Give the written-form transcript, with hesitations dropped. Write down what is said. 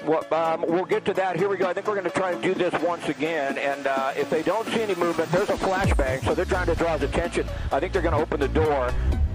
Well, we'll get to that. Here we go. I think we're going to try and do this once again. And if they don't see any movement, there's a flashbang, so they're trying to draw his attention. I think they're going to open the door.